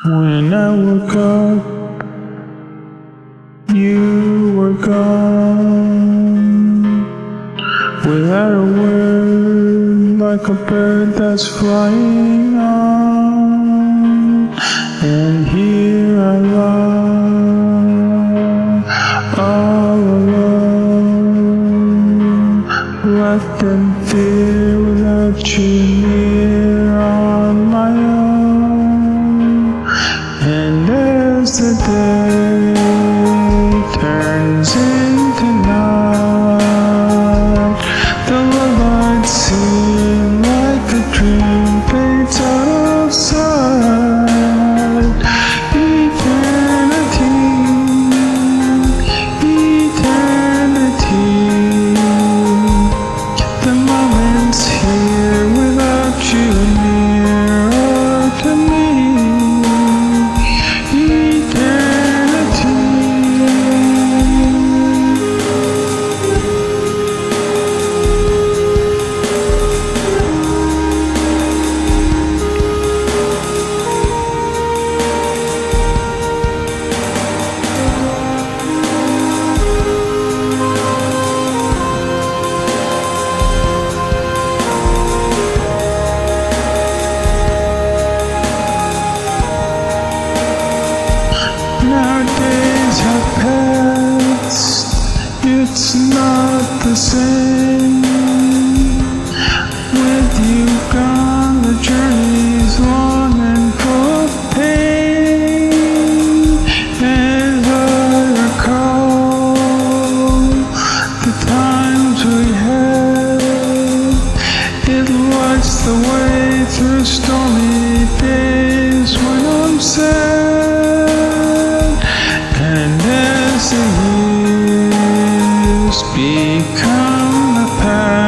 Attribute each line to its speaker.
Speaker 1: When I woke up, you were gone. Without a word, like a bird that's flying on. And here I lie, all alone, left in fear without you near on my own. And as the day turns into night, the love I'd seen like a dream fades out of sight. Eternity, eternity, the moment's here without you nearer to me. Nowadays have passed, it's not the same. With you gone, the journey's long and full of pain. As I recall the times we had, it lights the way through stormy days when I'm sad. And as the years become the past,